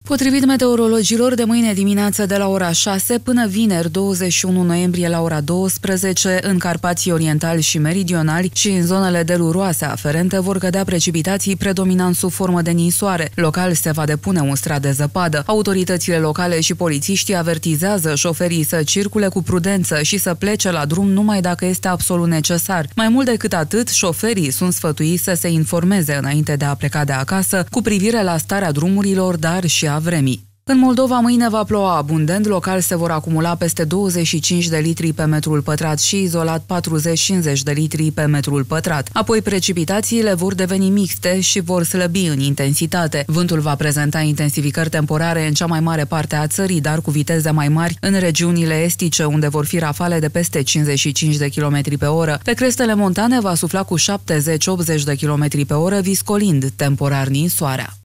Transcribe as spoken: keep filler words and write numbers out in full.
Potrivit meteorologilor, de mâine dimineață de la ora șase până vineri douăzeci și unu noiembrie la ora douăsprezece, în Carpații Orientali și Meridionali și în zonele deluroase aferente vor cădea precipitații predominant sub formă de ninsoare. Local se va depune un strat de zăpadă. Autoritățile locale și polițiștii avertizează șoferii să circule cu prudență și să plece la drum numai dacă este absolut necesar. Mai mult decât atât, șoferii sunt sfătuiți să se informeze înainte de a pleca de acasă cu privire la starea drumurilor, dar și a vremii. În Moldova mâine va ploua abundent, local se vor acumula peste douăzeci și cinci de litri pe metrul pătrat și izolat patruzeci cincizeci de litri pe metrul pătrat. Apoi precipitațiile vor deveni mixte și vor slăbi în intensitate. Vântul va prezenta intensificări temporare în cea mai mare parte a țării, dar cu viteze mai mari în regiunile estice, unde vor fi rafale de peste cincizeci și cinci de kilometri pe oră. Pe crestele montane va sufla cu șaptezeci optzeci de kilometri pe oră, viscolind temporar ninsoarea.